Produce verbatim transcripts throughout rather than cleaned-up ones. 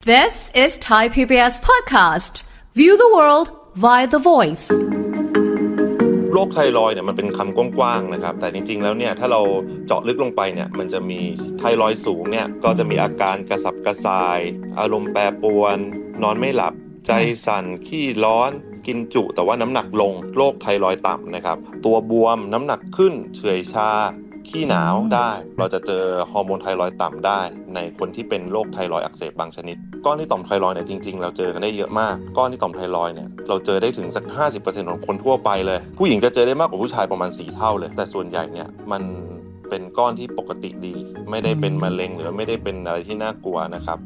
This is Thai พี บี เอส podcast. View the world via the voice. โรคไทรอยด์เนี่ยมันเป็นคำกว้างๆนะครับแต่จริงๆแล้วเนี่ยถ้าเราเจาะลึกลงไปเนี่ยมันจะมีไทรอยด์สูงเนี่ยก็จะมีอาการกระสับกระส่ายอารมณ์แปรปรวนนอนไม่หลับใจสั่นขี้ร้อนกินจุแต่ว่าน้ำหนักลงโรคไทรอยด์ต่ำนะครับตัวบวมน้ำหนักขึ้นเฉื่อยชาขี้หนาวได้เราจะเจอฮอร์โมนไทรอยด์ต่ำได้ในคนที่เป็นโรคไทรอยด์อักเสบบางชนิดก้อนที่ต่อมไทรอยด์เนี่ยจริงๆเราเจอกันได้เยอะมากก้อนที่ต่อมไทรอยด์เนี่ยเราเจอได้ถึงสัก ห้าสิบเปอร์เซ็นต์ ของคนทั่วไปเลยผู้หญิงจะเจอได้มากกว่าผู้ชายประมาณสี่เท่าเลยแต่ส่วนใหญ่เนี่ยมันเป็นก้อนที่ปกติดีไม่ได้เป็นมะเร็งหรือไม่ได้เป็นอะไรที่น่ากลัวนะครับ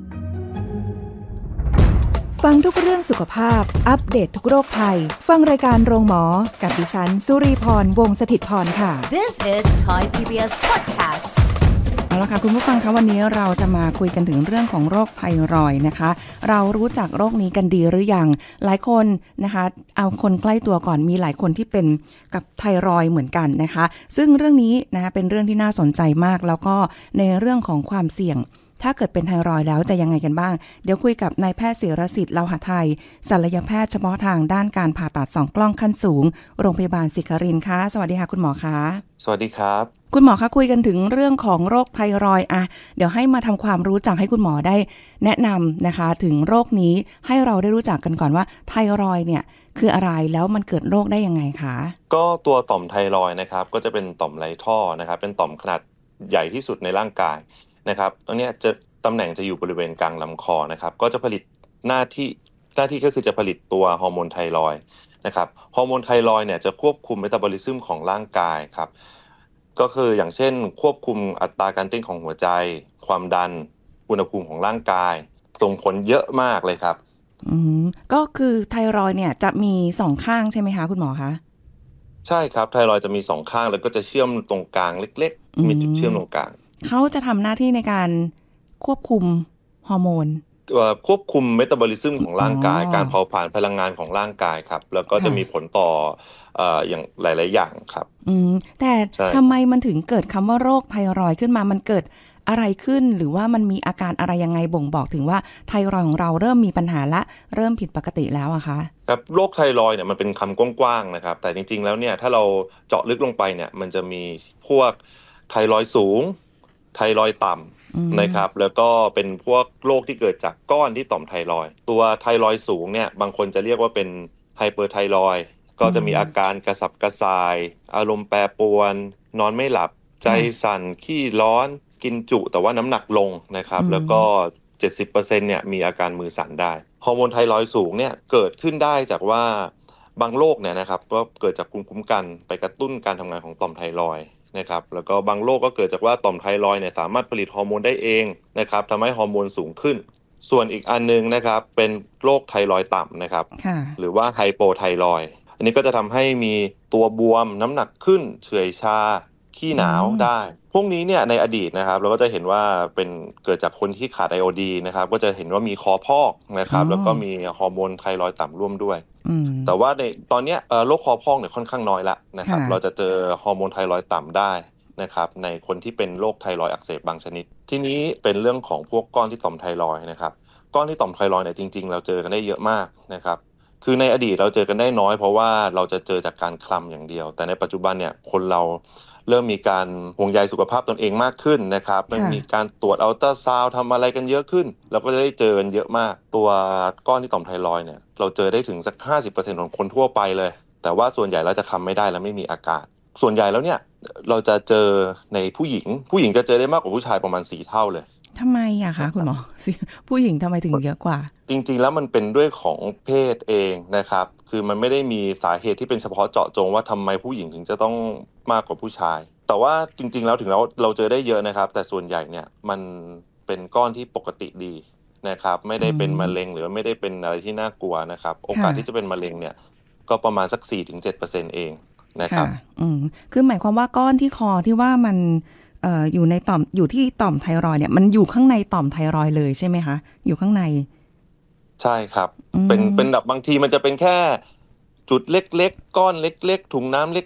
ฟังทุกเรื่องสุขภาพอัปเดต ท, ทุกโรคภัยฟังรายการโรงหมอกับดิฉันสุรีพรวงศ์สถิตพรค่ะ This is Thai พี บี เอส podcast. เอาละค่ะคุณผู้ฟังคะวันนี้เราจะมาคุยกันถึงเรื่องของโรคไทรอยด์นะคะเรารู้จักโรคนี้กันดีหรือยังหลายคนนะคะเอาคนใกล้ตัวก่อนมีหลายคนที่เป็นกับไทรอยด์เหมือนกันนะคะซึ่งเรื่องนี้นะคะเป็นเรื่องที่น่าสนใจมากแล้วก็ในเรื่องของความเสี่ยงถ้าเกิดเป็นไทรอยด์แล้วจะยังไงกันบ้างเดี๋ยวคุยกับนายแพทย์ศิรสิทธิ์เลาหะไทยศัลยแพทย์เฉพาะทางด้านการผ่าตัดสองกล้องขั้นสูงโรงพยาบาลศิครินทร์ค่ะสวัสดีค่ะคุณหมอคะสวัสดีครับคุณหมอคะคุยกันถึงเรื่องของโรคไทรอยด์อ่ะเดี๋ยวให้มาทำความรู้จักให้คุณหมอได้แนะนำนะคะถึงโรคนี้ให้เราได้รู้จักกันก่อนว่าไทรอยด์เนี่ยคืออะไรแล้วมันเกิดโรคได้ยังไงคะก็ตัวต่อมไทรอยด์นะครับก็จะเป็นต่อมไรท่อนะครับเป็นต่อมขนาดใหญ่ที่สุดในร่างกายนะครับตรงนี้จะตำแหน่งจะอยู่บริเวณกลางลำคอนะครับก็จะผลิตหน้าที่หน้าที่ก็คือจะผลิตตัวฮอร์โมนไทรอยด์นะครับฮอร์โมนไทรอยด์เนี่ยจะควบคุมเมตาบอลิซึมของร่างกายครับก็คืออย่างเช่นควบคุมอัตราการเต้นของหัวใจความดันอุณหภูมิของร่างกายส่งผลเยอะมากเลยครับอืมก็คือไทรอยด์เนี่ยจะมีสองข้างใช่ไหมคะคุณหมอคะใช่ครับไทรอยด์จะมีสองข้างแล้วก็จะเชื่อมตรงกลางเล็กๆมีจุดเชื่อมตรงกลางเขาจะทำหน้าที่ในการควบคุมฮอร์โมนควบคุมเมตาบอลิซึมของร่างกายการเผาผลาญพลังงานของร่างกายครับแล้วก็จะมีผลต่อเอ่ออย่างหลายๆอย่างครับอืมแต่ทำไมมันถึงเกิดคำว่าโรคไทรอยด์ขึ้นมามันเกิดอะไรขึ้นหรือว่ามันมีอาการอะไรยังไงบ่งบอกถึงว่าไทรอยด์ของเราเริ่มมีปัญหาละเริ่มผิดปกติแล้วอะคะครับโรคไทรอยด์เนี่ยมันเป็นคำกว้างๆนะครับแต่จริงๆแล้วเนี่ยถ้าเราเจาะลึกลงไปเนี่ยมันจะมีพวกไทรอยด์สูงไทรอยด์ต่ำนะครับแล้วก็เป็นพวกโรคที่เกิดจากก้อนที่ต่อมไทรอยด์ตัวไทรอยด์สูงเนี่ยบางคนจะเรียกว่าเป็นไฮเปอร์ไทรอยด์ก็จะมีอาการกระสับกระส่ายอารมณ์แปรปรวนนอนไม่หลับใจสั่นขี้ร้อนกินจุแต่ว่าน้ำหนักลงนะครับแล้วก็ เจ็ดสิบเปอร์เซ็นต์ เนี่ยมีอาการมือสั่นได้ฮอร์โมนไทรอยด์สูงเนี่ยเกิดขึ้นได้จากว่าบางโรคเนี่ยนะครับก็เกิดจากภูมิคุ้มกันไปกระตุ้นการทำงานของต่อมไทรอยด์นะครับแล้วก็บางโรคก็เกิดจากว่าต่อมไทรอยด์เนี่ยสามารถผลิตฮอร์โมนได้เองนะครับทำให้ฮอร์โมนสูงขึ้นส่วนอีกอันนึงนะครับเป็นโรคไทรอยด์ต่ำนะครับหรือว่าไฮโปไทรอยด์อันนี้ก็จะทำให้มีตัวบวมน้ำหนักขึ้นเฉื่อยชาขี้หนาวได้พวกนี้เนี่ยในอดีตนะครับเราก็จะเห็นว่าเป็นเกิดจากคนที่ขาดไอโอดีนะครับก็จะเห็นว่ามีคอพอกนะครับแล้วก็มีฮอร์โมนไทรอยด์ต่ำร่วมด้วยแต่ว่าในตอนนี้โรคคอพอกเนี่ยค่อนข้างน้อยละนะครับเราจะเจอฮอร์โมนไทรอยด์ต่ำได้นะครับในคนที่เป็นโรคไทรอยด์อักเสบบางชนิดที่นี้เป็นเรื่องของพวกก้อนที่ต่อมไทรอยด์นะครับก้อนที่ต่อมไทรอยด์เนี่ยจริงๆเราเจอกันได้เยอะมากนะครับคือในอดีตเราเจอกันได้น้อยเพราะว่าเราจะเจอจากการคลำอย่างเดียวแต่ในปัจจุบันเนี่ยคนเราเริ่มมีการห่วงใยสุขภาพตนเองมากขึ้นนะครับมันมีการตรวจอัลตราซาวด์ทำอะไรกันเยอะขึ้นเราก็จะได้เจอกันเยอะมากตัวก้อนที่ต่อมไทรอยด์เนี่ยเราเจอได้ถึงสัก ห้าสิบเปอร์เซ็นต์ ของคนทั่วไปเลยแต่ว่าส่วนใหญ่เราจะคลำไม่ได้และไม่มีอาการส่วนใหญ่แล้วเนี่ยเราจะเจอในผู้หญิงผู้หญิงจะเจอได้มากกว่าผู้ชายประมาณสี่เท่าเลยทำไมอะคะคุณหมอผู้หญิงทำไมถึงเยอะกว่าจริงๆแล้วมันเป็นด้วยของเพศเองนะครับคือมันไม่ได้มีสาเหตุที่เป็นเฉพาะเจาะจงว่าทำไมผู้หญิงถึงจะต้องมากกว่าผู้ชายแต่ว่าจริงๆแล้วถึงแล้วเราเจอได้เยอะนะครับแต่ส่วนใหญ่เนี่ยมันเป็นก้อนที่ปกติดีนะครับไม่ได้เป็นมะเร็งหรือไม่ได้เป็นอะไรที่น่ากลัวนะครับโอกาสที่จะเป็นมะเร็งเนี่ยก็ประมาณสัก สี่ถึงเจ็ดเปอร์เซ็นต์ เองนะครับอืมคือหมายความว่าก้อนที่คอที่ว่ามันเอ่ออยู่ในต่อมอยู่ที่ต่อมไทรอยด์เนี่ยมันอยู่ข้างในต่อมไทรอยด์เลยใช่ไหมคะอยู่ข้างในใช่ครับเป็นเป็นแบบบางทีมันจะเป็นแค่จุดเล็กๆก้อนเล็กๆถุงน้ำเล็ก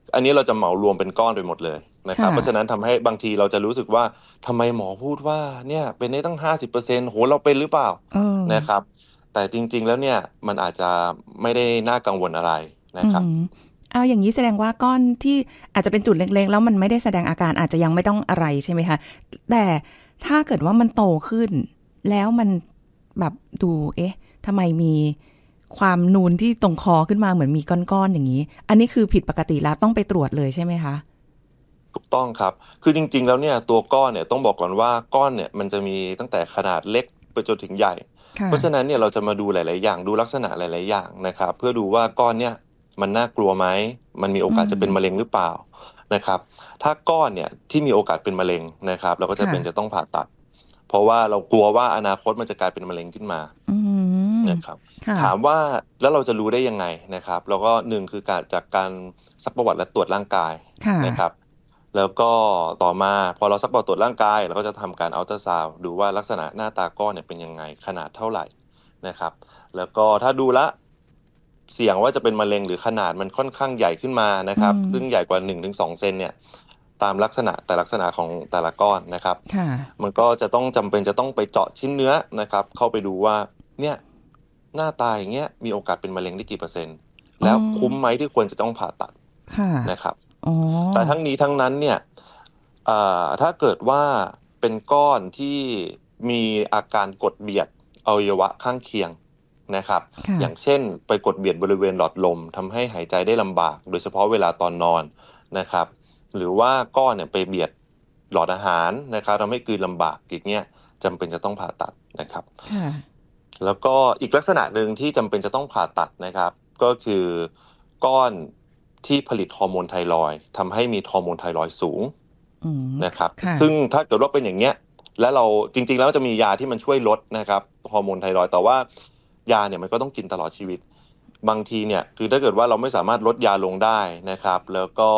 อันนี้เราจะเหมารวมเป็นก้อนไปหมดเลยนะครับเพราะฉะนั้นทำให้บางทีเราจะรู้สึกว่าทำไมหมอพูดว่าเนี่ยเป็นได้ตั้ง ห้าสิบเปอร์เซ็นต์ โหเราเป็นหรือเปล่านะครับแต่จริงๆแล้วเนี่ยมันอาจจะไม่ได้น่ากังวลอะไรนะครับเอาอย่างนี้แสดงว่าก้อนที่อาจจะเป็นจุดเล็กๆแล้วมันไม่ได้แสดงอาการอาจจะยังไม่ต้องอะไรใช่ไหมคะแต่ถ้าเกิดว่ามันโตขึ้นแล้วมันแบบดูเอ๊ะทำไมมีความนูนที่ตรงคอขึ้นมาเหมือนมีก้อนๆอย่างนี้อันนี้คือผิดปกติแล้วต้องไปตรวจเลยใช่ไหมคะถูกต้องครับคือจริงๆแล้วเนี่ยตัวก้อนเนี่ยต้องบอกก่อนว่าก้อนเนี่ยมันจะมีตั้งแต่ขนาดเล็กไปจนถึงใหญ่เพราะฉะนั้นเนี่ยเราจะมาดูหลายๆอย่างดูลักษณะหลายๆอย่างนะครับเพื่อดูว่าก้อนเนี่ยมันน่ากลัวไหมมันมีโอกาสจะเป็นมะเร็งหรือเปล่านะครับถ้าก้อนเนี่ยที่มีโอกาสเป็นมะเร็งนะครับเราก็จะเป็นจะต้องผ่าตัดเพราะว่าเรากลัวว่าอนาคตมันจะกลายเป็นมะเร็งขึ้นมานะครับถามว่าแล้วเราจะรู้ได้ยังไงนะครับแล้วก็หนึ่งคือการจากการซักประวัติและตรวจร่างกายนะครับแล้วก็ต่อมาพอเราซักประวัติตรวจร่างกายเราก็จะทำการอัลตราซาวด์ดูว่าลักษณะหน้าตาก้อนเนี่ยเป็นยังไงขนาดเท่าไหร่นะครับแล้วก็ถ้าดูละเสี่ยงว่าจะเป็นมะเร็งหรือขนาดมันค่อนข้างใหญ่ขึ้นมานะครับซึ่งใหญ่กว่า หนึ่งถึงสอง เซนเนี่ยตามลักษณะแต่ลักษณะของแต่ละก้อนนะครับมันก็จะต้องจำเป็นจะต้องไปเจาะชิ้นเนื้อนะครับเข้าไปดูว่าเนี่ยหน้าตาอย่างเงี้ยมีโอกาสเป็นมะเร็งได้กี่เปอร์เซ็นต์แล้วคุ้มไหมที่ควรจะต้องผ่าตัดนะครับแต่ทั้งนี้ทั้งนั้นเนี่ยถ้าเกิดว่าเป็นก้อนที่มีอาการกดเบียดอวัยวะข้างเคียงนะครับอย่างเช่นไปกดเบียดบริเวณหลอดลมทำให้หายใจได้ลำบากโดยเฉพาะเวลาตอนนอนนะครับหรือว่าก้อนเนี่ยไปเบียดหลอดอาหารนะครับทำให้กลืนลำบากอย่างเงี้ยจำเป็นจะต้องผ่าตัดนะครับแล้วก็อีกลักษณะหนึ่งที่จำเป็นจะต้องผ่าตัดนะครับก็คือก้อนที่ผลิตฮอร์โมนไทรอยด์ทำให้มีฮอร์โมนไทรอยด์สูงนะครับซึ่งถ้าเกิดว่าเป็นอย่างเงี้ยและเราจริงๆแล้วจะมียาที่มันช่วยลดนะครับฮอร์โมนไทรอยด์แต่ว่ายาเนี่ยมันก็ต้องกินตลอดชีวิตบางทีเนี่ยคือถ้าเกิดว่าเราไม่สามารถลดยาลงได้นะครับแล้วก็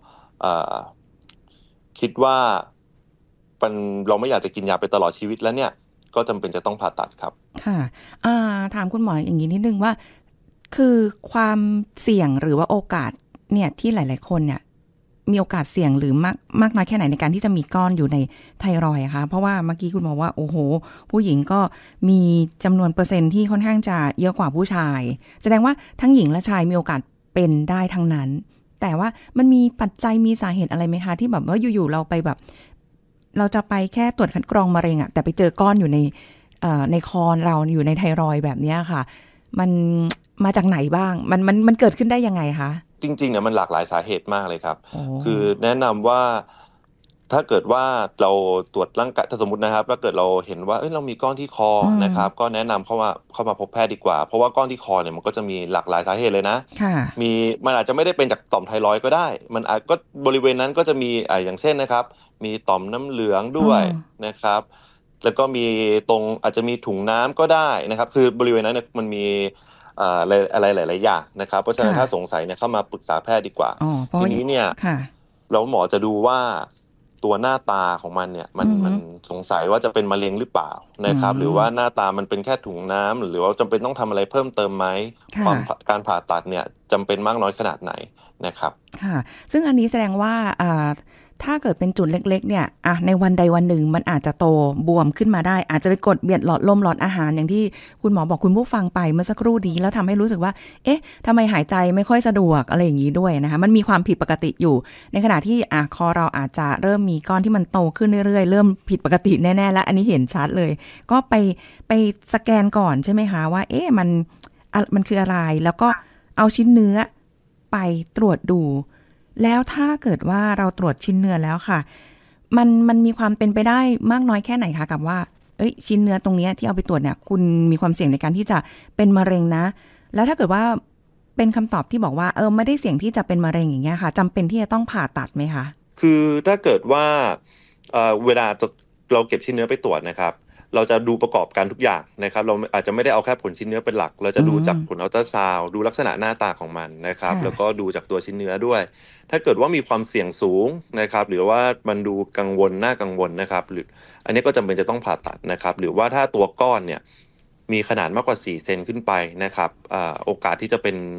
คิดว่าเป็นเราไม่อยากจะกินยาไปตลอดชีวิตแล้วเนี่ยก็จำเป็นจะต้องผ่าตัดครับค่ะถามคุณหมออย่างนี้นิดนึงว่าคือความเสี่ยงหรือว่าโอกาสเนี่ยที่หลายๆคนเนี่ยมีโอกาสเสี่ยงหรือมากมากน้อยแค่ไหนในการที่จะมีก้อนอยู่ในไทรอยด์คะเพราะว่าเมื่อกี้คุณหมอว่าโอ้โหผู้หญิงก็มีจำนวนเปอร์เซ็นต์ที่ค่อนข้างจะเยอะกว่าผู้ชายแสดงว่าทั้งหญิงและชายมีโอกาสเป็นได้ทั้งนั้นแต่ว่ามันมีปัจจัยมีสาเหตุอะไรไหมคะที่แบบว่าอยู่ๆเราไปแบบเราจะไปแค่ตรวจคัดกรองมะเร็งอะแต่ไปเจอก้อนอยู่ในเอ่อในคอเราอยู่ในไทรอยด์แบบนี้ค่ะมันมาจากไหนบ้างมันมันมันเกิดขึ้นได้ยังไงคะจริงๆเนี่ยมันหลากหลายสาเหตุมากเลยครับคือแนะนำว่าถ้าเกิดว่าเราตรวจร่างกายถ้าสมมตินะครับถ้าเกิดเราเห็นว่าเอ้ยเรามีก้อนที่คอนะครับก็แนะนำเข้ามาเข้ามาพบแพทย์ดีกว่าเพราะว่าก้อนที่คอเนี่ยมันก็จะมีหลากหลายสาเหตุเลยนะมีมันอาจจะไม่ได้เป็นจากต่อมไทรอยด์ก็ได้มันอาจก็บริเวณนั้นก็จะมีอ่าอย่างเช่นนะครับมีต่อมน้ำเหลืองด้วยนะครับแล้วก็มีตรงอาจจะมีถุงน้ำก็ได้นะครับคือบริเวณนั้นเนี่ยมันมีอะไรอะไรหลายๆอย่างนะครับเพราะฉะนั้นถ้าสงสัยเนี่ยเข้ามาปรึกษาแพทย์ดีกว่าทีนี้เนี่ยเราหมอจะดูว่าตัวหน้าตาของมันเนี่ยมันมันสงสัยว่าจะเป็นมะเร็งหรือเปล่านะครับหรือว่าหน้าตามันเป็นแค่ถุงน้ำหรือว่าจำเป็นต้องทำอะไรเพิ่มเติมไหมความการผ่าตัดเนี่ยจำเป็นมากน้อยขนาดไหนนะครับค่ะซึ่งอันนี้แสดงว่าถ้าเกิดเป็นจุดเล็กๆเนี่ยอ่ะในวันใดวันหนึ่งมันอาจจะโตบวมขึ้นมาได้อาจจะไปกดเบียดหลอดลมหลอดอาหารอย่างที่คุณหมอบอกคุณผู้ฟังไปเมื่อสักครู่นี้แล้วทำให้รู้สึกว่าเอ๊ะทำไมหายใจไม่ค่อยสะดวกอะไรอย่างนี้ด้วยนะคะมันมีความผิดปกติอยู่ในขณะที่อ่ะคอเราอาจจะเริ่มมีก้อนที่มันโตขึ้นเรื่อยๆเริ่มผิดปกติแน่ๆแล้วอันนี้เห็นชัดเลยก็ไปไปสแกนก่อนใช่ไหมคะว่าเอ๊ะมันมันคืออะไรแล้วก็เอาชิ้นเนื้อไปตรวจดูแล้วถ้าเกิดว่าเราตรวจชิ้นเนื้อแล้วค่ะมันมันมีความเป็นไปได้มากน้อยแค่ไหนคะกับว่าเอ้ยชิ้นเนื้อตรงนี้ที่เอาไปตรวจเนี่ยคุณมีความเสี่ยงในการที่จะเป็นมะเร็งนะแล้วถ้าเกิดว่าเป็นคำตอบที่บอกว่าเออไม่ได้เสี่ยงที่จะเป็นมะเร็งอย่างเงี้ยค่ะจำเป็นที่จะต้องผ่าตัดไหมคะคือถ้าเกิดว่าเอ่อเวลาเราเก็บชิ้นเนื้อไปตรวจนะครับเราจะดูประกอบกันทุกอย่างนะครับเราอาจจะไม่ได้เอาแค่ผลชิ้นเนื้อเป็นหลักเราจะดูจากผลอัลตราซาวด์ดูลักษณะหน้าตาของมันนะครับแล้วก็ดูจากตัวชิ้นเนื้อด้วยถ้าเกิดว่ามีความเสี่ยงสูงนะครับหรือว่ามันดูกังวลน่ากังวลนะครับหรืออันนี้ก็จำเป็นจะต้องผ่าตัดนะครับหรือว่าถ้าตัวก้อนเนี่ยมีขนาดมากกว่าสี่เซนขึ้นไปนะครับอ่าโอกาสที่จะเป็น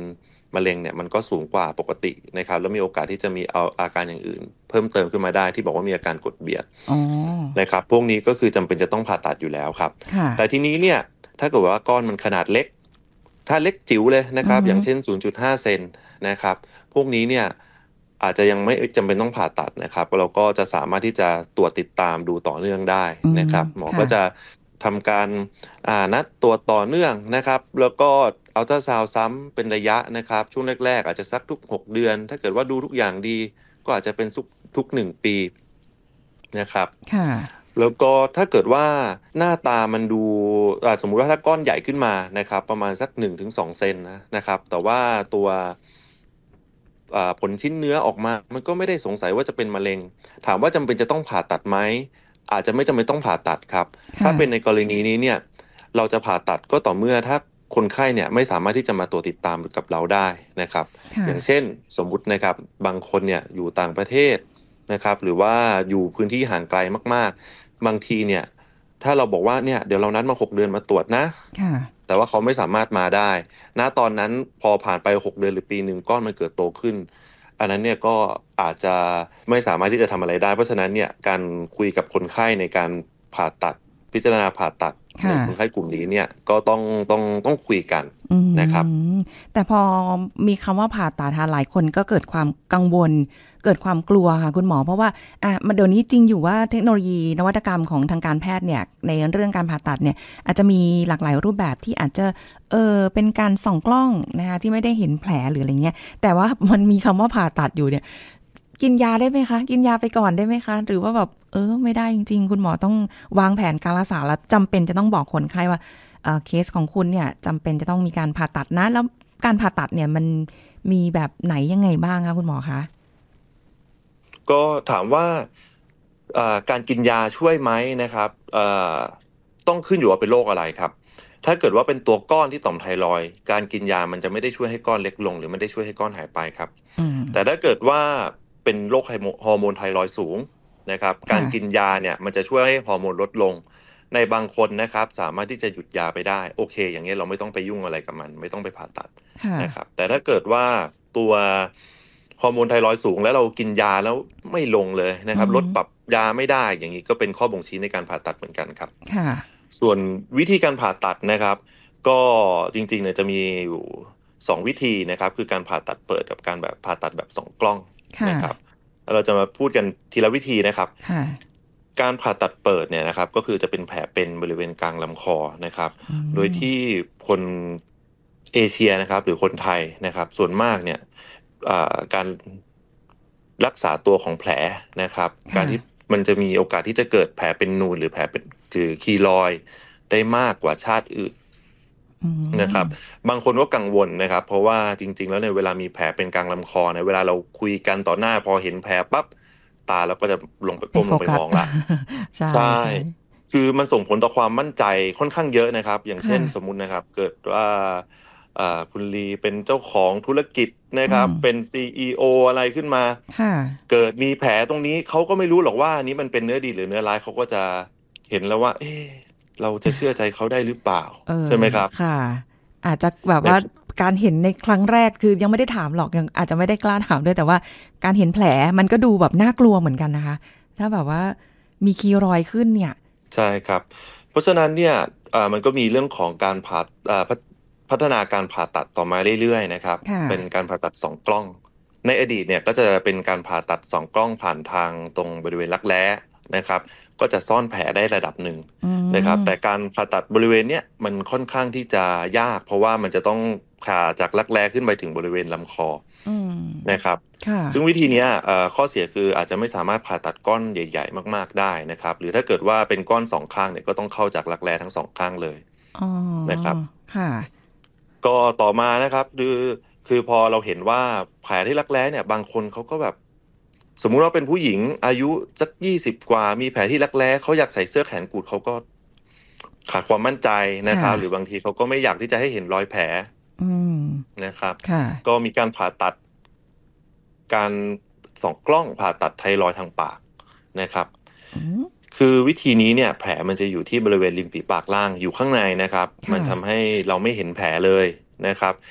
มะเร็งเนี่ยมันก็สูงกว่าปกตินะครับแล้วมีโอกาสที่จะมีเอาอาการอย่างอื่นเพิ่มเติมขึ้นมาได้ที่บอกว่ามีอาการกดเบียดนะครับพวกนี้ก็คือจำเป็นจะต้องผ่าตัดอยู่แล้วครับแต่ทีนี้เนี่ยถ้าเกิดว่าก้อนมันขนาดเล็กถ้าเล็กจิ๋วเลยนะครับอย่างเช่น ศูนย์จุดห้า เซนนะครับพวกนี้เนี่ยอาจจะยังไม่จำเป็นต้องผ่าตัดนะครับเราก็จะสามารถที่จะตรวจติดตามดูต่อเนื่องได้นะครับหมอก็จะทำการนัดตรวจต่อเนื่องนะครับแล้วก็อัลตราซาวด์ซ้ำเป็นระยะนะครับช่วงแรกๆอาจจะสักทุกหกเดือนถ้าเกิดว่าดูทุกอย่างดีก็อาจจะเป็นทุกทุกหนึ่งปีนะครับแล้วก็ถ้าเกิดว่าหน้าตามันดูสมมุติว่าถ้าก้อนใหญ่ขึ้นมานะครับประมาณสัก หนึ่งถึงสอง เซนนะนะครับแต่ว่าตัวผลชิ้นเนื้อออกมามันก็ไม่ได้สงสัยว่าจะเป็นมะเร็งถามว่าจำเป็นจะต้องผ่าตัดไหมอาจจะไม่จำเป็นต้องผ่าตัดครับถ้าเป็นในกรณีนี้เนี่ยเราจะผ่าตัดก็ต่อเมื่อถ้าคนไข้เนี่ยไม่สามารถที่จะมาตรวจติดตามกับเราได้นะครับอย่างเช่นสมมุตินะครับบางคนเนี่ยอยู่ต่างประเทศนะครับหรือว่าอยู่พื้นที่ห่างไกลมากๆบางทีเนี่ยถ้าเราบอกว่าเนี่ยเดี๋ยวเรานัดมาหกเดือนมาตรวจนะแต่ว่าเขาไม่สามารถมาได้ณตอนนั้นพอผ่านไปหกเดือนหรือปีนึงก้อนมันเกิดโตขึ้นอันนั้นเนี่ยก็อาจจะไม่สามารถที่จะทำอะไรได้เพราะฉะนั้นเนี่ยการคุยกับคนไข้ในการผ่าตัดพิจารณาผ่าตัดในคนไข้กลุ่มนี้เนี่ยก็ต้องต้องต้องคุยกันนะครับแต่พอมีคำว่าผ่าตัดหลายคนก็เกิดความกังวลเกิดความกลัวค่ะคุณหมอเพราะว่าอ่ะมาเดี๋ยวนี้จริงอยู่ว่าเทคโนโลยีนวัตกรรมของทางการแพทย์เนี่ยในเรื่องการผ่าตัดเนี่ยอาจจะมีหลากหลายรูปแบบที่อาจจะเออเป็นการส่องกล้องนะคะที่ไม่ได้เห็นแผลหรืออะไรเงี้ยแต่ว่ามันมีคำว่าผ่าตัดอยู่เนี่ยกินยาได้ไหมคะกินยาไปก่อนได้ไหมคะหรือว่าแบบเออไม่ได้จริงๆคุณหมอต้องวางแผนการรักษาแล้วจำเป็นจะต้องบอกคนไข้ว่าเอ่อเคสของคุณเนี่ยจำเป็นจะต้องมีการผ่าตัดนะแล้วการผ่าตัดเนี่ยมันมีแบบไหนยังไงบ้างคะคุณหมอคะก็ถามว่าการกินยาช่วยไหมนะครับต้องขึ้นอยู่ว่าเป็นโรคอะไรครับถ้าเกิดว่าเป็นตัวก้อนที่ต่อมไทรอยด์การกินยามันจะไม่ได้ช่วยให้ก้อนเล็กลงหรือไม่ได้ช่วยให้ก้อนหายไปครับแต่ถ้าเกิดว่าเป็นโรคฮอร์โมนไทรอยด์สูงนะครับการกินยาเนี่ยมันจะช่วยให้ฮอร์โมนลดลงในบางคนนะครับสามารถที่จะหยุดยาไปได้โอเคอย่างนี้เราไม่ต้องไปยุ่งอะไรกับมันไม่ต้องไปผ่าตัดนะครับแต่ถ้าเกิดว่าตัวฮอร์โมนไทรอยด์สูงแล้วเรากินยาแล้วไม่ลงเลยนะครับลดปรับยาไม่ได้อย่างนี้ก็เป็นข้อบ่งชี้ในการผ่าตัดเหมือนกันครับส่วนวิธีการผ่าตัดนะครับก็จริงๆเนี่ยจะมีอยู่สองวิธีนะครับคือการผ่าตัดเปิดกับการแบบผ่าตัดแบบสองกล้องนะครับเราจะมาพูดกันทีละวิธีนะครับการผ่าตัดเปิดเนี่ยนะครับก็คือจะเป็นแผลเป็นบริเวณกลางลำคอนะครับโดยที่คนเอเชียนะครับหรือคนไทยนะครับส่วนมากเนี่ยการรักษาตัวของแผลนะครับการที่มันจะมีโอกาสที่จะเกิดแผลเป็นนูนหรือแผลเป็นคือคีลอยด์ได้มากกว่าชาติอื่นนะครับบางคนก็กังวลนะครับเพราะว่าจริงๆแล้วในเวลามีแผลเป็นกลางลำคอเนี่ยเวลาเราคุยกันต่อหน้าพอเห็นแผลปั๊บตาเราก็จะลงไปก้มลงไปมองละใช่คือมันส่งผลต่อความมั่นใจค่อนข้างเยอะนะครับอย่างเช่นสมมุตินะครับเกิดว่าคุณลีเป็นเจ้าของธุรกิจนะครับเป็น ซี อี โอ อะไรขึ้นมาเกิดมีแผลตรงนี้เขาก็ไม่รู้หรอกว่านี้มันเป็นเนื้อดีหรือเนื้อร้ายเขาก็จะเห็นแล้วว่าเอ๊ะเราจะเชื่อใจเขาได้หรือเปล่าใช่ไหมครับค่ะอาจจะแบบว่าการเห็นในครั้งแรกคือยังไม่ได้ถามหรอกยังอาจจะไม่ได้กล้าถามด้วยแต่ว่าการเห็นแผลมันก็ดูแบบน่ากลัวเหมือนกันนะคะถ้าแบบว่ามีคีรอยขึ้นเนี่ยใช่ครับเพราะฉะนั้นเนี่ยมันก็มีเรื่องของการผ่าพัฒนาการผ่าตัดต่อมาเรื่อยๆนะครับเป็นการผ่าตัดสองกล้องในอดีตเนี่ยก็จะเป็นการผ่าตัดสองกล้องผ่านทางตรงบริเวณรักแร้นะครับก็จะซ่อนแผลได้ระดับหนึ่งนะครับแต่การผ่าตัดบริเวณเนี้ยมันค่อนข้างที่จะยากเพราะว่ามันจะต้องผ่าจากรักแร้ขึ้นไปถึงบริเวณลำคอนะครับซึ่งวิธีนี้ข้อเสียคืออาจจะไม่สามารถผ่าตัดก้อนใหญ่ๆมากๆได้นะครับหรือถ้าเกิดว่าเป็นก้อนสองข้างเนี่ยก็ต้องเข้าจากรักแร้ทั้งสองข้างเลยนะครับก็ต่อมานะครับคือคือพอเราเห็นว่าแผลที่รักแร้เนี่ยบางคนเขาก็แบบสมมุติว่าเป็นผู้หญิงอายุสักยี่สิบกว่ามีแผลที่รักแร้เขาอยากใส่เสื้อแขนกุดเขาก็ขาดความมั่นใจนะครับหรือบางทีเขาก็ไม่อยากที่จะให้เห็นรอยแผลนะครับก็มีการผ่าตัดการส่องกล้องผ่าตัดไทรอยด์ทางปากนะครับคือวิธีนี้เนี่ยแผลมันจะอยู่ที่บริเวณริมฝีปากล่างอยู่ข้างในนะครับมันทำให้เราไม่เห็นแผลเลยนะครับ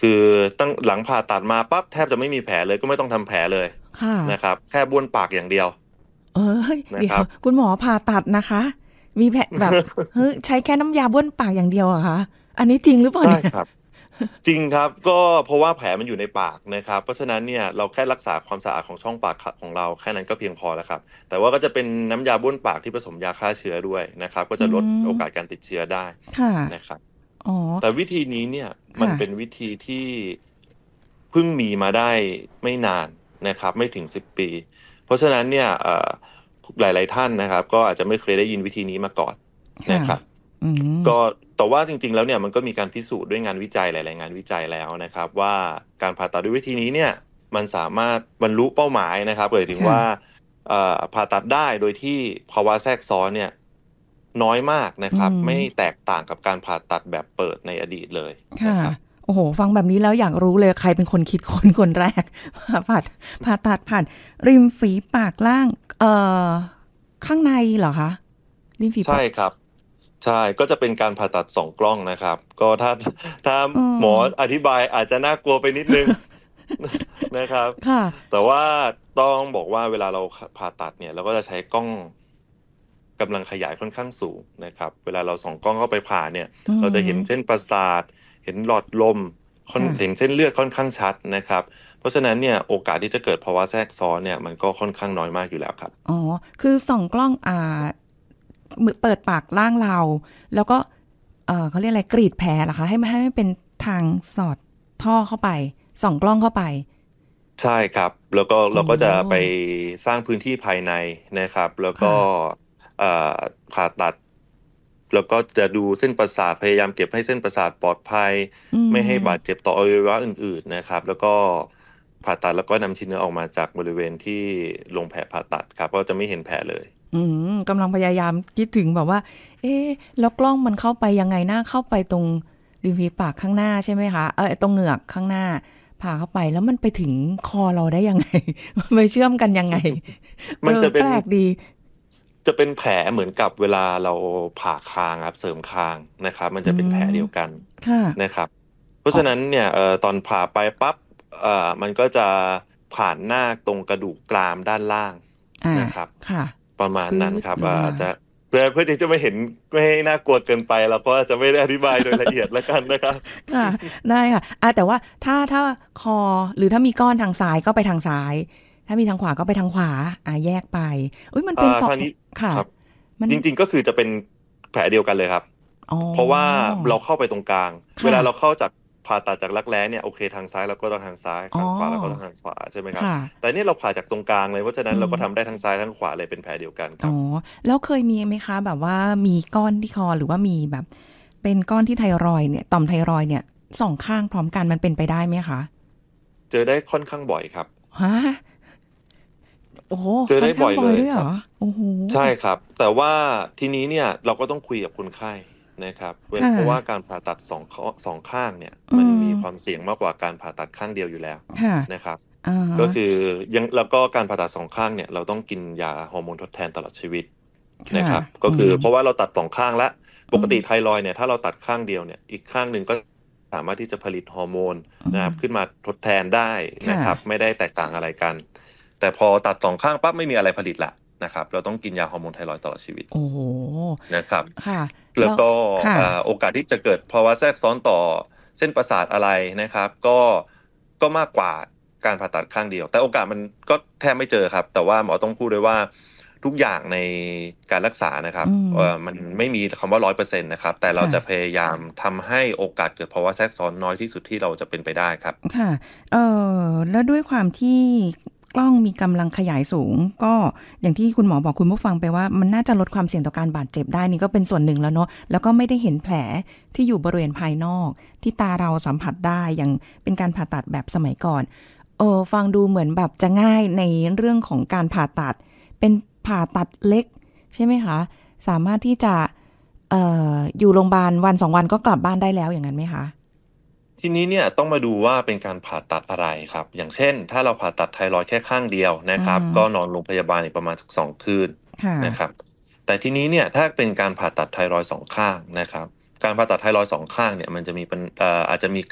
คือตั้งหลังผ่าตัดมาปั๊บแทบจะไม่มีแผลเลยก็ไม่ต้องทำแผลเลยนะครับแค่บ้วนปากอย่างเดียวเอ้ยเดี๋ยวคุณหมอผ่าตัดนะคะมีแผลแบบเฮ้ยใช้แค่น้ำยาบ้วนปากอย่างเดียวอะคะอันนี้จริงหรือเปล่าเนี่ยครับจริงครับก็เพราะว่าแผลมันอยู่ในปากนะครับเพราะฉะนั้นเนี่ยเราแค่รักษาความสะอาดของช่องปากของเราแค่นั้นก็เพียงพอแล้วครับแต่ว่าก็จะเป็นน้ำยาบ้วนปากที่ผสมยาฆ่าเชื้อด้วยนะครับก็จะลดโอกาสการติดเชื้อได้นะครับอ๋อแต่วิธีนี้เนี่ยมันเป็นวิธีที่เพิ่งมีมาได้ไม่นานนะครับไม่ถึงสิบปีเพราะฉะนั้นเนี่ยหลายๆท่านนะครับก็อาจจะไม่เคยได้ยินวิธีนี้มาก่อนนะครับก็แต่ว่าจริงๆแล้วเนี่ยมันก็มีการพิสูจน์ด้วยงานวิจัยหลายๆงานวิจัยแล้วนะครับว่าการผ่าตัดด้วยวิธีนี้เนี่ยมันสามารถบรรลุเป้าหมายนะครับหมายถึงว่าผ่าตัดได้โดยที่ภาวะแทรกซ้อนเนี่ยน้อยมากนะครับไม่แตกต่างกับการผ่าตัดแบบเปิดในอดีตเลยค่ะโอ้โหฟังแบบนี้แล้วอยากรู้เลยใครเป็นคนคิดคนคนแรกผ่าตัดผ่าตัดผ่านริมฝีปากล่างเอ่อข้างในเหรอคะริมฝีปากใช่ครับใช่ก็จะเป็นการผ่าตัดสองกล้องนะครับก็ถ้าถ้าหมออธิบายอาจจะน่ากลัวไปนิดนึงนะครับแต่ว่าต้องบอกว่าเวลาเราผ่าตัดเนี่ยเราก็จะใช้กล้องกำลังขยายค่อนข้างสูงนะครับเวลาเราส่องกล้องเข้าไปผ่าเนี่ยเราจะเห็นเส้นประสาทเห็นหลอดลมเห็นเส้นเลือดค่อนข้างชัดนะครับเพราะฉะนั้นเนี่ยโอกาสที่จะเกิดภาวะแทรกซ้อนเนี่ยมันก็ค่อนข้างน้อยมากอยู่แล้วครับอ๋อคือส่องกล้องอ่าเปิดปากล่างเราแล้วก็เออเขาเรียกอะไรกรีดแผลเหรอคะให้ไม่ให้ไม่เป็นทางสอดท่อเข้าไปส่องกล้องเข้าไปใช่ครับแล้วก็เราก็จะไปสร้างพื้นที่ภายในนะครับแล้วก็ผ่าตัดแล้วก็จะดูเส้นประสาทพยายามเก็บให้เส้นประสาทปลอดภัยไม่ให้บาดเจ็บต่ออวัยวะอื่นๆนะครับแล้วก็ผ่าตัดแล้วก็นำชิ้นเนื้อออกมาจากบริเวณที่ลงแผลผ่าตัดครับก็จะไม่เห็นแผลเลยอืมกำลังพยายามคิดถึงแบบว่าเอ๊ะแล้วกล้องมันเข้าไปยังไงหน้าเข้าไปตรงริมฝีปากข้างหน้าใช่ไหมคะเออตรงเหงือกข้างหน้าผ่าเข้าไปแล้วมันไปถึงคอเราได้ยังไงไปเชื่อมกันยังไงมันจะเป็นแปลกดีจะเป็นแผลเหมือนกับเวลาเราผ่าคางครับเสริมคางนะครับมันจะเป็นแผลเดียวกันนะครับเพราะฉะนั้นเนี่ยเอ่อตอนผ่าไปปั๊บเอ่อมันก็จะผ่านหน้าตรงกระดูกกรามด้านล่างนะครับประมาณนั้นครับอาจจะเพื่อเพื่อที่จะไม่เห็นไม่ให้น่ากลัวเกินไปเราก็จะไม่ได้อธิบายโดยละเอียดแล้วกันนะครับค่ะได้ค่ะอ่ะแต่ว่าถ้าถ้าคอหรือถ้ามีก้อนทางซ้ายก็ไปทางซ้ายถ้ามีทางขวาก็ไปทางขวาอ่ะแยกไปอุ้ยมันเป็นสองค่ะจริงๆก็คือจะเป็นแผลเดียวกันเลยครับเพราะว่าเราเข้าไปตรงกลางเวลาเราเข้าจากผ่าตัดจากรักแร้เนี่ยโอเคทางซ้ายเราก็ต้องทางซ้ายข้างขวาเราก็ต้องทางขวาใช่ไหมครับแต่นี่เราผ่าจากตรงกลางเลยเพราะฉะนั้นเราก็ทำได้ทั้งซ้ายทั้งขวาเลยเป็นแผลเดียวกันครับอ๋อแล้วเคยมีไหมคะแบบว่ามีก้อนที่คอหรือว่ามีแบบเป็นก้อนที่ไทรอยด์เนี่ยต่อมไทรอยด์เนี่ยสองข้างพร้อมกันมันเป็นไปได้ไหมคะเจอได้ค่อนข้างบ่อยครับฮะโอ้โหเจอได้บ่อยเลยเหรอโอ้โหใช่ครับแต่ว่าทีนี้เนี่ยเราก็ต้องคุยกับคนไข้นะครับเพราะว่าการผ่าตัดสองสองข้างเนี่ยมันมีความเสี่ยงมากกว่าการผ่าตัดข้างเดียวอยู่แล้วนะครับก็คือยังแล้วก็การผ่าตัดสองข้างเนี่ยเราต้องกินยาฮอร์โมนทดแทนตลอดชีวิตนะครับก็คือเพราะว่าเราตัดสองข้างแล้วปกติไทรอยด์เนี่ยถ้าเราตัดข้างเดียวเนี่ยอีกข้างหนึ่งก็สามารถที่จะผลิตฮอร์โมนนะครับขึ้นมาทดแทนได้นะครับไม่ได้แตกต่างอะไรกันแต่พอตัดสองข้างปั๊บไม่มีอะไรผลิตละนะครับเราต้องกินยาฮอร์โมนไทรอยด์ตลอดชีวิตโอ้โหนะครับแล้วก็โอกาสที่จะเกิดภาวะแทรกซ้อนต่อเส้นประสาทอะไรนะครับก็ก็มากกว่าการผ่าตัดข้างเดียวแต่โอกาสมันก็แทบไม่เจอครับแต่ว่าหมอต้องพูดด้วยว่าทุกอย่างในการรักษานะครับเอ่อมันไม่มีคำว่า ร้อยเปอร์เซ็นต์ นะครับแต่เราจะพยายามทำให้โอกาสเกิดภาวะแทรกซ้อนน้อยที่สุดที่เราจะเป็นไปได้ครับค่ะเอ่อแล้วด้วยความที่กล้องมีกำลังขยายสูงก็อย่างที่คุณหมอบอกคุณผู้ฟังไปว่ามันน่าจะลดความเสี่ยงต่อการบาดเจ็บได้นี่ก็เป็นส่วนหนึ่งแล้วเนาะแล้วก็ไม่ได้เห็นแผลที่อยู่บริเวณภายนอกที่ตาเราสัมผัสได้อย่างเป็นการผ่าตัดแบบสมัยก่อนเออฟังดูเหมือนแบบจะง่ายในเรื่องของการผ่าตัดเป็นผ่าตัดเล็กใช่ไหมคะสามารถที่จะเอ่ออยู่โรงพยาบาลวันสองวันก็กลับบ้านได้แล้วอย่างนั้นไหมคะทีนี้เนี่ยต้องมาดูว่าเป็นการผ่าตัดอะไรครับอย่างเช่นถ้าเราผ่าตัดไทรอยด์แค่ข้างเดียวนะครับก็นอนโรงพยาบาลอีกประมาณสักสองคืนนะครับแต่ทีนี้เนี่ยถ้าเป็นการผ่าตัดไทรอยด์สองข้างนะครับการผ่าตัดไทรอยด์สองข้างเนี่ยมันจะมีเป็นเอ่ออาจจะมีเกิด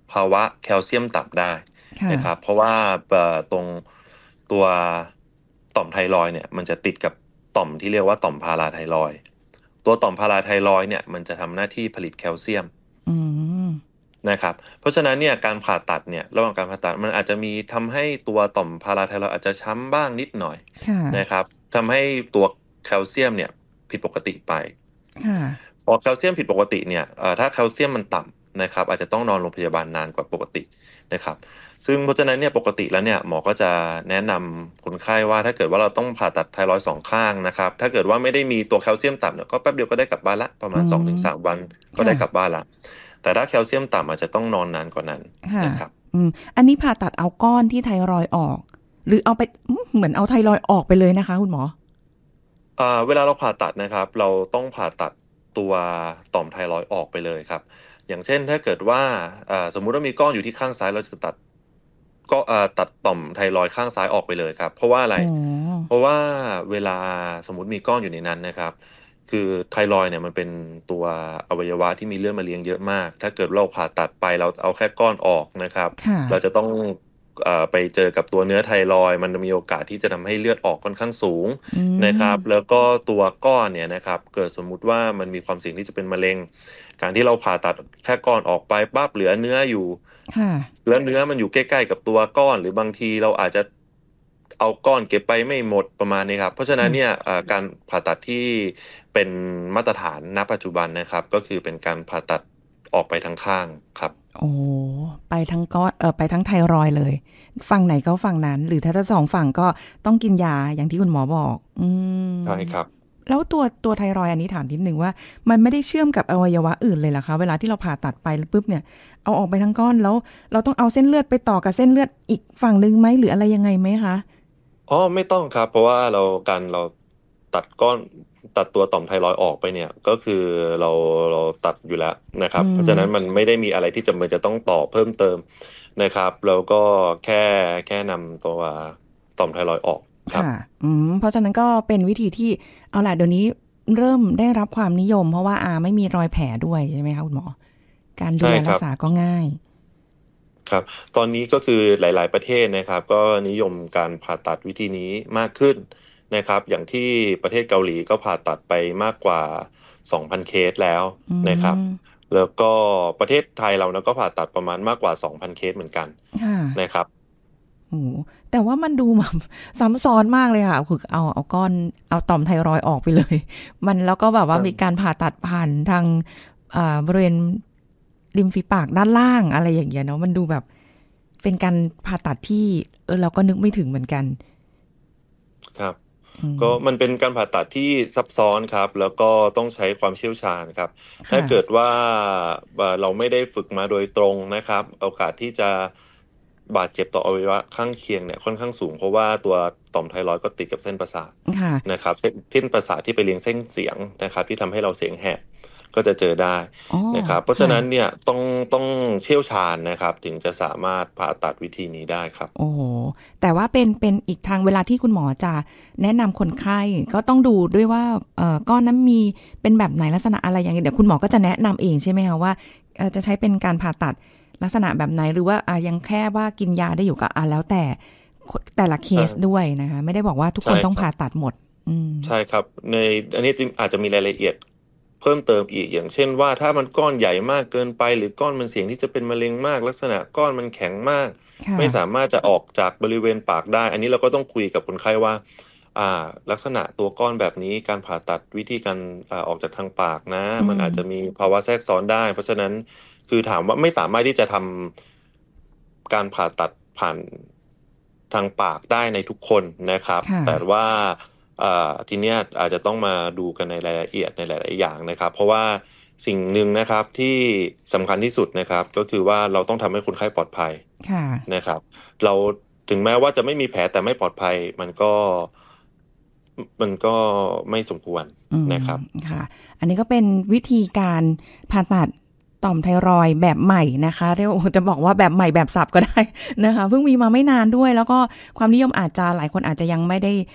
ภาวะแคลเซียมต่ำได้นะครับเพราะว่าตรงตัวต่อมไทรอยด์เนี่ยมันจะติดกับต่อมที่เรียกว่าต่อมพาราไทรอยด์ตัวต่อมพาราไทรอยด์เนี่ยมันจะทำหน้าที่ผลิตแคลเซียมนะครับเพราะฉะนั้นเนี่ยการผ่าตัดเนี่ยระหว่างการผ่าตัดมันอาจจะมีทำให้ตัวต่อมพาราไทรอยด์อาจจะช้ำบ้างนิดหน่อยนะครับทำให้ตัวแคลเซียมเนี่ยผิดปกติไปพอแคลเซียมผิดปกติเนี่ยถ้าแคลเซียมมันต่ำนะครับอาจจะต้องนอนโรงพยาบาลนานกว่าปกตินะครับซึ่งเพราะฉะนั้นเนี่ยปกติแล้วเนี่ยหมอก็จะแนะนำคนไข้ว่าถ้าเกิดว่าเราต้องผ่าตัดไทรอยด์สองข้างนะครับถ้าเกิดว่าไม่ได้มีตัวแคลเซียมต่ำเนี่ยก็แป๊บเดียวก็ได้กลับบ้านละประมาณ สองถึงสาม วันก็ได้กลับบ้านละแต่ถ้าแคลเซียมต่ำอาจจะต้องนอนนานกว่านั้นนะครับอันนี้ผ่าตัดเอาก้อนที่ไทรอยด์ออกหรือเอาไปเหมือนเอาไทรอยด์ออกไปเลยนะคะคุณหมออ่าเวลาเราผ่าตัดนะครับเราต้องผ่าตัดตัวต่อมไทรอยด์ออกไปเลยครับอย่างเช่นถ้าเกิดว่าสมมุติว่ามีก้อนอยู่ที่ข้างซ้ายเราจะตัดก็ตัดต่อมไทรอยด์ข้างซ้ายออกไปเลยครับเพราะว่าอะไรเพราะว่าเวลาสมมุติมีก้อนอยู่ในนั้นนะครับคือไทรอยด์เนี่ยมันเป็นตัวอวัยวะที่มีเลือดมาเลี้ยงเยอะมากถ้าเกิดเราผ่าตัดไปเราเอาแค่ก้อนออกนะครับเราจะต้องไปเจอกับตัวเนื้อไทรอยด์มันมีโอกาสที่จะทำให้เลือดออกค่อนข้างสูงนะครับแล้วก็ตัวก้อนเนี่ยนะครับเกิดสมมุติว่ามันมีความเสี่ยงที่จะเป็นมะเร็งการที่เราผ่าตัดแค่ก้อนออกไปปั๊บเหลือเนื้ออยู่แล้วเนื้อมันอยู่ใกล้ๆกับตัวก้อนหรือบางทีเราอาจจะเอาก้อนเก็บไปไม่หมดประมาณนี้ครับเพราะฉะนั้นเนี่ยการผ่าตัดที่เป็นมาตรฐานณปัจจุบันนะครับก็คือเป็นการผ่าตัดออกไปทั้งข้างครับโอ้ไปทั้งก้อนเออไปทั้งไทรอยด์เลยฝั่งไหนก็ฝั่งนั้นหรือถ้าจะสองฝั่งก็ต้องกินยาอย่างที่คุณหมอบอกอืมใช่ครับแล้วตัวตัวไทรอยด์อันนี้ถามนิดนึงว่ามันไม่ได้เชื่อมกับอวัยวะอื่นเลยเหรอคะเวลาที่เราผ่าตัดไปปุ๊บเนี่ยเอาออกไปทั้งก้อนแล้วเราต้องเอาเส้นเลือดไปต่อกับเส้นเลือดอีกฝั่งนึงไหมหรืออะไรยังไงไหมคะอ๋อไม่ต้องครับเพราะว่าเราการเราตัดก้อนตัดตัวต่อมไทรอยด์ออกไปเนี่ยก็คือเราเราตัดอยู่แล้วนะครับเพราะฉะนั้นมันไม่ได้มีอะไรที่จำเป็นจะต้องต่อเพิ่มเติมนะครับแล้วก็แค่แค่นำตัวต่อมไทรอยด์ออกค่ะอืมเพราะฉะนั้นก็เป็นวิธีที่เอาล่ะเดี๋ยวนี้เริ่มได้รับความนิยมเพราะว่าอาไม่มีรอยแผลด้วยใช่ไหมคะคุณหมอการดูแลรักษาก็ง่ายครับตอนนี้ก็คือหลายๆประเทศนะครับก็นิยมการผ่าตัดวิธีนี้มากขึ้นนะครับอย่างที่ประเทศเกาหลีก็ผ่าตัดไปมากกว่า สองพัน เคสแล้วนะครับแล้วก็ประเทศไทยเราก็ผ่าตัดประมาณมากกว่า สองพัน เคสเหมือนกันนะครับโอ้แต่ว่ามันดูแบบซ้ำซ้อนมากเลยค่ะคือเอาเอาก้อนเอาต่อมไทรอยด์ออกไปเลยมันแล้วก็แบบว่ามีการผ่าตัดผ่านทางบริเวณริมฝีปากด้านล่างอะไรอย่างเงี้ยเนาะมันดูแบบเป็นการผ่าตัดที่เออเราก็นึกไม่ถึงเหมือนกันครับก็มันเป็นการผ่าตัดที่ซับซ้อนครับแล้วก็ต้องใช้ความเชี่ยวชาญครับถ้าเกิดว่าเราไม่ได้ฝึกมาโดยตรงนะครับโอกาสที่จะบาดเจ็บต่ออวัยวะข้างเคียงเนี่ยค่อนข้างสูงเพราะว่าตัวต่อมไทรอยด์ก็ติดกับเส้นประสาทนะครับเส้นประสาทที่ไปเลี้ยงเส้นเสียงนะครับที่ทำให้เราเสียงแหบก็จะเจอได้นะครับเพราะฉะนั้นเนี่ยต้องต้องเชี่ยวชาญนะครับถึงจะสามารถผ่าตัดวิธีนี้ได้ครับโอ้โหแต่ว่าเป็นเป็นอีกทางเวลาที่คุณหมอจะแนะนำคนไข้ก็ต้องดูด้วยว่าเอ่อก้อนนั้นมีเป็นแบบไหนลักษณะอะไรอย่างเงี้ยเดี๋ยวคุณหมอก็จะแนะนำเองใช่ไหมคะว่าจะใช้เป็นการผ่าตัดลักษณะแบบไหนหรือว่าอ่ะยังแค่ว่ากินยาได้อยู่ก็อ่ะแล้วแต่แต่ละเคสด้วยนะคะไม่ได้บอกว่าทุกคนต้องผ่าตัดหมดใช่ครับในอันนี้อาจจะมีรายละเอียดเพิ่มเติมอีกอย่างเช่นว่าถ้ามันก้อนใหญ่มากเกินไปหรือก้อนมันเสี่ยงที่จะเป็นมะเร็งมากลักษณะก้อนมันแข็งมากไม่สามารถจะออกจากบริเวณปากได้อันนี้เราก็ต้องคุยกับคนไข้ว่าอ่าลักษณะตัวก้อนแบบนี้การผ่าตัดวิธีการอ่าออกจากทางปากนะมันอาจจะมีภาวะแทรกซ้อนได้เพราะฉะนั้นคือถามว่าไม่สามารถที่จะทำการผ่าตัดผ่านทางปากได้ในทุกคนนะครับแต่ว่าทีเนี้ยอาจจะต้องมาดูกันในรายละเอียดในหลายๆอย่างนะครับเพราะว่าสิ่งหนึ่งนะครับที่สำคัญที่สุดนะครับก็คือว่าเราต้องทำให้คนไข้ปลอดภัยนะครับเราถึงแม้ว่าจะไม่มีแผลแต่ไม่ปลอดภัยมันก็มันก็ไม่สมควรนะครับค่ะอันนี้ก็เป็นวิธีการผ่าตัดต่อมไทรอยด์แบบใหม่นะคะเรียกจะบอกว่าแบบใหม่แบบสับก็ได้นะคะเพิ่งมีมาไม่นานด้วยแล้วก็ความนิยมอาจจะหลายคนอาจจะยังไม่ได้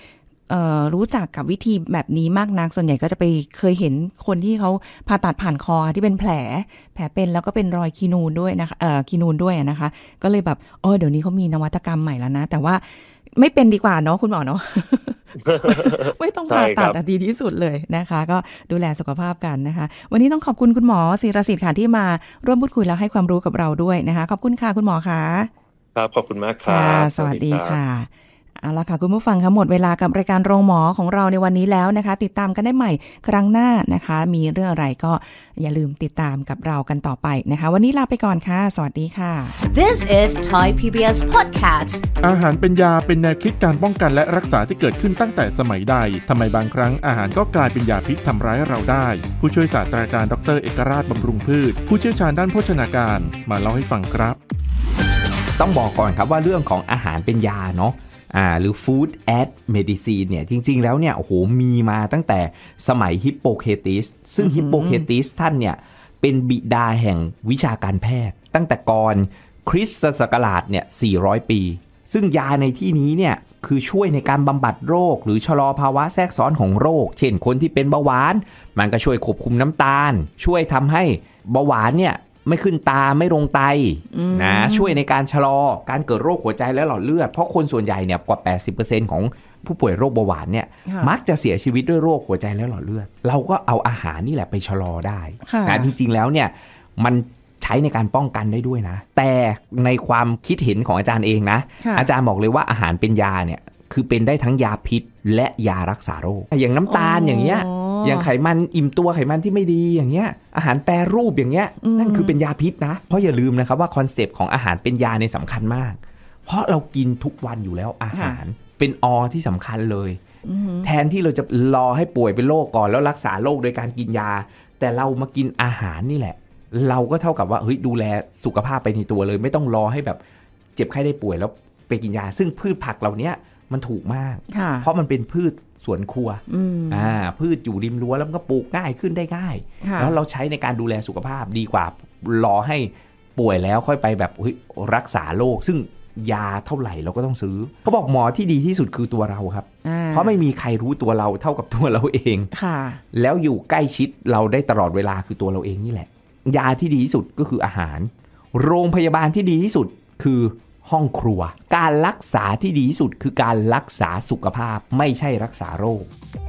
เอ่อรู้จักกับวิธีแบบนี้มากนักส่วนใหญ่ก็จะไปเคยเห็นคนที่เขาผ่าตัดผ่านคอที่เป็นแผลแผลเป็นแล้วก็เป็นรอยคีนูนด้วยนะคะเอ่อคีนูนด้วยนะคะก็เลยแบบเออเดี๋ยวนี้เขามีนวัตกรรมใหม่แล้วนะแต่ว่าไม่เป็นดีกว่าเนาะคุณหมอเนาะ ไม่ต้องผ่าตัดดีที่สุดเลยนะคะก็ดูแลสุขภาพกันนะคะวันนี้ต้องขอบคุณคุณหมอศิรศิษฐ์ค่ะที่มาร่วมพูดคุยแล้วให้ความรู้กับเราด้วยนะคะขอบคุณค่ะคุณหมอค่ะครับขอบคุณมากครับสวัสดีค่ะเอาละค่ะคุณผู้ฟังคะหมดเวลากับรายการโรงหมอของเราในวันนี้แล้วนะคะติดตามกันได้ใหม่ครั้งหน้านะคะมีเรื่องอะไรก็อย่าลืมติดตามกับเรากันต่อไปนะคะวันนี้ลาไปก่อนค่ะสวัสดีค่ะ This is Thai พี บี เอส Podcast อาหารเป็นยาเป็นแนวคิดการป้องกันและรักษาที่เกิดขึ้นตั้งแต่สมัยใดทำไมบางครั้งอาหารก็กลายเป็นยาพิษทำร้ายเราได้ผู้ช่วยศาสตราจารย์ดรเอกราชบำรุงพืชผู้เชี่ยวชาญด้านโภชนาการมาเล่าให้ฟังครับต้องบอกก่อนครับว่าเรื่องของอาหารเป็นยาเนาะอ่าหรือ Food as Medicine เนี่ยจริงๆแล้วเนี่ยโอ้โหมีมาตั้งแต่สมัยฮิปโปเคติสซึ่งฮิปโปเคติสท่านเนี่ยเป็นบิดาแห่งวิชาการแพทย์ตั้งแต่ก่อนคริสตศักราชเนี่ยสี่ร้อยปีซึ่งยาในที่นี้เนี่ยคือช่วยในการบำบัดโรคหรือชะลอภาวะแทรกซ้อนของโรคเช่นคนที่เป็นเบาหวานมันก็ช่วยควบคุมน้ำตาลช่วยทำให้เบาหวานเนี่ยไม่ขึ้นตาไม่ลงไตนะช่วยในการชะลอการเกิดโรคหัวใจและหลอดเลือดเพราะคนส่วนใหญ่เนี่ยกว่า แปดสิบเปอร์เซ็นต์ ของผู้ป่วยโรคเบาหวานเนี่ยมักจะเสียชีวิตด้วยโรคหัวใจและหลอดเลือดเราก็เอาอาหารนี่แหละไปชะลอได้นะจริงๆแล้วเนี่ยมันใช้ในการป้องกันได้ด้วยนะแต่ในความคิดเห็นของอาจารย์เองนะอาจารย์บอกเลยว่าอาหารเป็นยาเนี่ยคือเป็นได้ทั้งยาพิษและยารักษาโรคอย่างน้ำตาลอย่างเงี้ยอย่างไขมันอิ่มตัวไขมันที่ไม่ดีอย่างเงี้ยอาหารแปรรูปอย่างเงี้ยนั่นคือเป็นยาพิษนะเพราะอย่าลืมนะครับว่าคอนเซปต์ของอาหารเป็นยาในสำคัญมากเพราะเรากินทุกวันอยู่แล้วอาหารเป็นอที่สำคัญเลยแทนที่เราจะรอให้ป่วยเป็นโรคก่อนแล้วรักษาโรคโดยการกินยาแต่เรามากินอาหารนี่แหละเราก็เท่ากับว่าเฮ้ยดูแลสุขภาพไปในตัวเลยไม่ต้องรอให้แบบเจ็บไข้ได้ป่วยแล้วไปกินยาซึ่งพืชผักเหล่านี้มันถูกมากเพราะมันเป็นพืชสวนครัวอ่าพืชอยู่ริมรั้วแล้วมันก็ปลูกง่ายขึ้นได้ง่ายแล้วเราใช้ในการดูแลสุขภาพดีกว่ารอให้ป่วยแล้วค่อยไปแบบรักษาโรคซึ่งยาเท่าไหร่เราก็ต้องซื้อเขาบอกหมอที่ดีที่สุดคือตัวเราครับเพราะไม่มีใครรู้ตัวเราเท่ากับตัวเราเองแล้วอยู่ใกล้ชิดเราได้ตลอดเวลาคือตัวเราเองนี่แหละยาที่ดีที่สุดก็คืออาหารโรงพยาบาลที่ดีที่สุดคือห้องครัวการรักษาที่ดีที่สุดคือการรักษาสุขภาพไม่ใช่รักษาโรค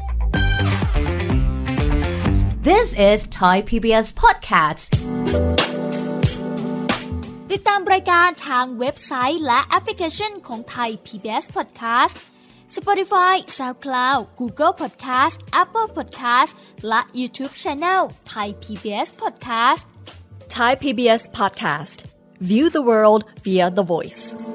This is Thai พี บี เอส Podcast ติดตามรายการทางเว็บไซต์และแอปพลิเคชันของ Thai พี บี เอส Podcast Spotify, SoundCloud, Google Podcast, Apple Podcast และ YouTube Channel Thai พี บี เอส Podcast Thai พี บี เอส Podcast View the world via the voice